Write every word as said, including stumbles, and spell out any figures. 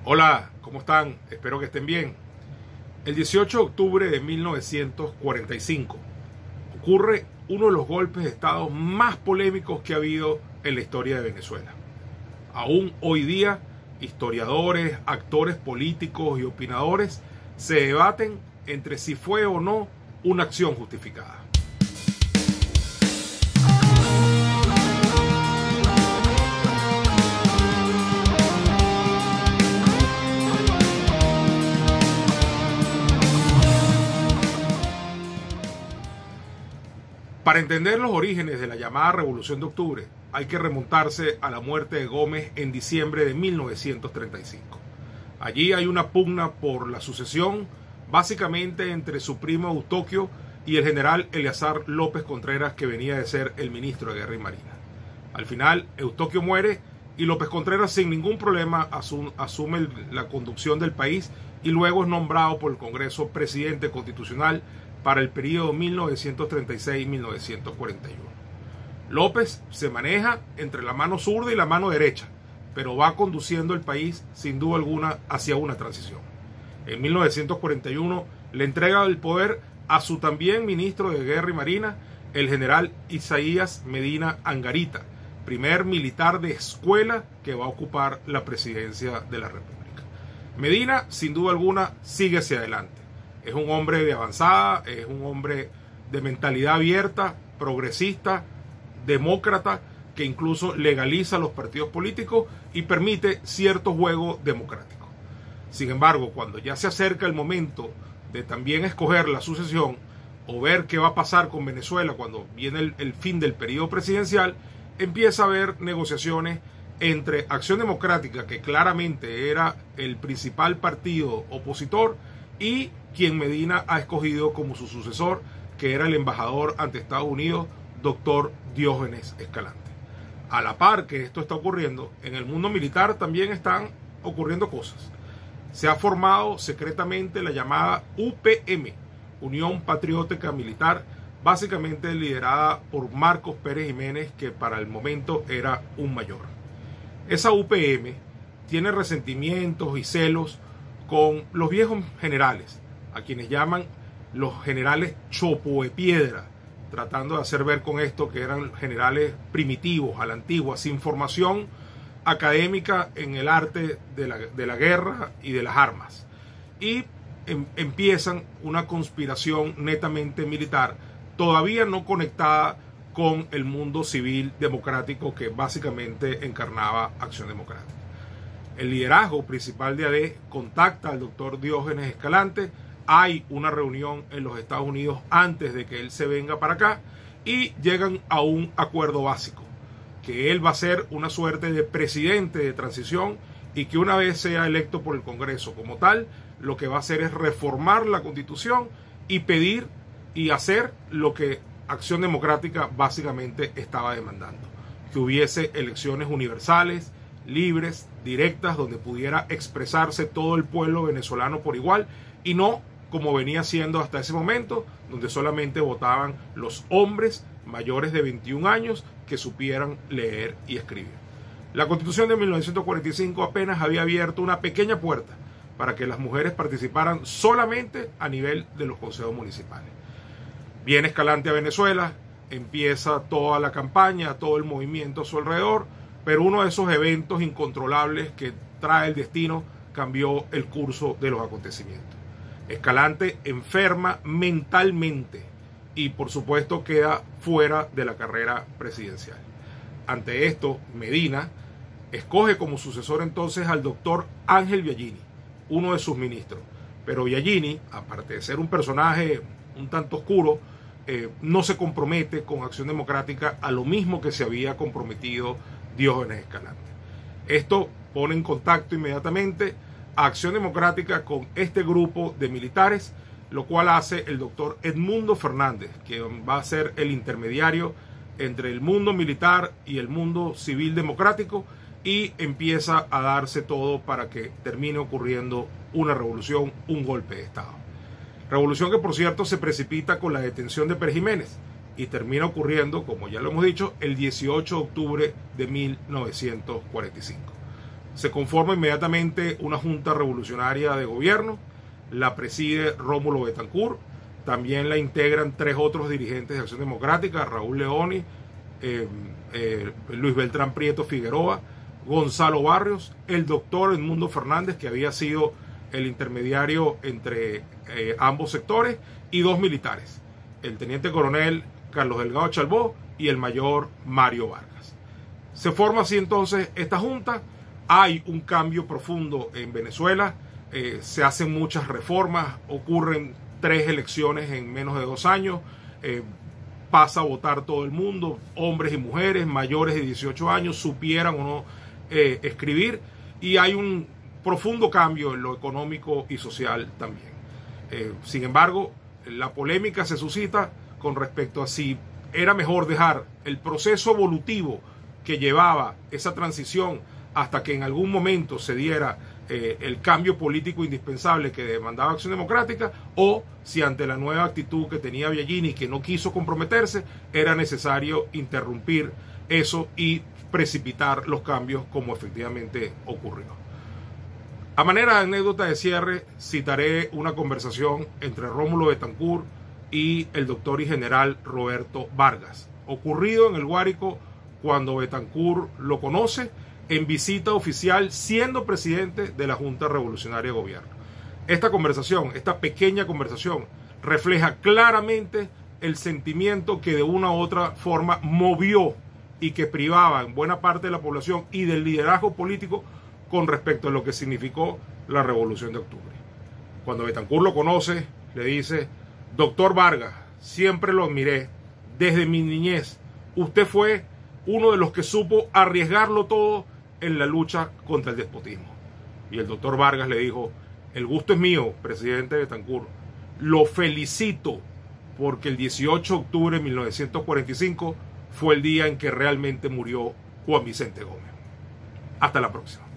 Hola, ¿cómo están? Espero que estén bien. El dieciocho de octubre de mil novecientos cuarenta y cinco ocurre uno de los golpes de Estado más polémicos que ha habido en la historia de Venezuela. Aún hoy día, historiadores, actores políticos y opinadores se debaten entre si fue o no una acción justificada. Para entender los orígenes de la llamada Revolución de Octubre, hay que remontarse a la muerte de Gómez en diciembre de mil novecientos treinta y cinco. Allí hay una pugna por la sucesión, básicamente entre su primo Eustoquio y el general Eleazar López Contreras, que venía de ser el ministro de Guerra y Marina. Al final, Eustoquio muere y López Contreras, sin ningún problema, asume la conducción del país y luego es nombrado por el Congreso presidente constitucional para el periodo mil novecientos treinta y seis a mil novecientos cuarenta y uno. López se maneja entre la mano zurda y la mano derecha, pero va conduciendo el país sin duda alguna hacia una transición. En mil novecientos cuarenta y uno le entrega el poder a su también ministro de Guerra y Marina, el general Isaías Medina Angarita, primer militar de escuela que va a ocupar la presidencia de la República. Medina, sin duda alguna, sigue hacia adelante. Es un hombre de avanzada, es un hombre de mentalidad abierta, progresista, demócrata, que incluso legaliza los partidos políticos y permite cierto juego democrático. Sin embargo, cuando ya se acerca el momento de también escoger la sucesión o ver qué va a pasar con Venezuela cuando viene el, el fin del periodo presidencial, empieza a haber negociaciones entre Acción Democrática, que claramente era el principal partido opositor, y quien Medina ha escogido como su sucesor, que era el embajador ante Estados Unidos, doctor Diógenes Escalante. A la par que esto está ocurriendo, en el mundo militar también están ocurriendo cosas. Se ha formado secretamente la llamada U P M, Unión Patriótica Militar, básicamente liderada por Marcos Pérez Jiménez, que para el momento era un mayor. Esa U P M tiene resentimientos y celos con los viejos generales, a quienes llaman los generales chopo de piedra, tratando de hacer ver con esto que eran generales primitivos, a la antigua, sin formación académica en el arte de la, de la guerra y de las armas. Y em, empiezan una conspiración netamente militar, todavía no conectada con el mundo civil democrático que básicamente encarnaba Acción Democrática. El liderazgo principal de A D contacta al doctor Diógenes Escalante. Hay una reunión en los Estados Unidos antes de que él se venga para acá y llegan a un acuerdo básico, que él va a ser una suerte de presidente de transición y que una vez sea electo por el Congreso como tal, lo que va a hacer es reformar la Constitución y pedir y hacer lo que Acción Democrática básicamente estaba demandando, que hubiese elecciones universales, libres, directas, donde pudiera expresarse todo el pueblo venezolano por igual y no como venía siendo hasta ese momento, donde solamente votaban los hombres mayores de veintiún años que supieran leer y escribir. La Constitución de mil novecientos cuarenta y cinco apenas había abierto una pequeña puerta para que las mujeres participaran solamente a nivel de los consejos municipales. Viene Escalante a Venezuela, empieza toda la campaña, todo el movimiento a su alrededor, pero uno de esos eventos incontrolables que trae el destino cambió el curso de los acontecimientos. Escalante enferma mentalmente y por supuesto queda fuera de la carrera presidencial. Ante esto, Medina escoge como sucesor entonces al doctor Ángel Biagini, uno de sus ministros. Pero Biagini, aparte de ser un personaje un tanto oscuro, eh, no se compromete con Acción Democrática a lo mismo que se había comprometido Diógenes Escalante. Esto pone en contacto inmediatamente a Acción Democrática con este grupo de militares, lo cual hace el doctor Edmundo Fernández, que va a ser el intermediario entre el mundo militar y el mundo civil democrático, y empieza a darse todo para que termine ocurriendo una revolución, un golpe de Estado. Revolución que, por cierto, se precipita con la detención de Pérez Jiménez y termina ocurriendo, como ya lo hemos dicho, el dieciocho de octubre de mil novecientos cuarenta y cinco. Se conforma inmediatamente una junta revolucionaria de gobierno, la preside Rómulo Betancourt, también la integran tres otros dirigentes de Acción Democrática, Raúl Leoni, eh, eh, Luis Beltrán Prieto Figueroa, Gonzalo Barrios, el doctor Edmundo Fernández, que había sido el intermediario entre eh, ambos sectores, y dos militares, el teniente coronel Carlos Delgado Chalbó y el mayor Mario Vargas. Se forma así entonces esta junta. Hay un cambio profundo en Venezuela, eh, se hacen muchas reformas, ocurren tres elecciones en menos de dos años, eh, pasa a votar todo el mundo, hombres y mujeres mayores de dieciocho años, supieran o no eh, escribir, y hay un profundo cambio en lo económico y social también. Eh, sin embargo, la polémica se suscita con respecto a si era mejor dejar el proceso evolutivo que llevaba esa transición hasta que en algún momento se diera eh, el cambio político indispensable que demandaba Acción Democrática, o si ante la nueva actitud que tenía Biagini, que no quiso comprometerse, era necesario interrumpir eso y precipitar los cambios como efectivamente ocurrió. A manera de anécdota de cierre, citaré una conversación entre Rómulo Betancourt y el doctor y general Roberto Vargas, ocurrido en el Guárico cuando Betancourt lo conoce en visita oficial siendo presidente de la Junta Revolucionaria de Gobierno. Esta conversación, esta pequeña conversación, refleja claramente el sentimiento que de una u otra forma movió y que privaba en buena parte de la población y del liderazgo político con respecto a lo que significó la Revolución de Octubre. Cuando Betancourt lo conoce, le dice: doctor Vargas, siempre lo admiré, desde mi niñez, usted fue uno de los que supo arriesgarlo todo en la lucha contra el despotismo. Y el doctor Vargas le dijo: el gusto es mío, presidente Betancourt, lo felicito porque el dieciocho de octubre de mil novecientos cuarenta y cinco fue el día en que realmente murió Juan Vicente Gómez. Hasta la próxima.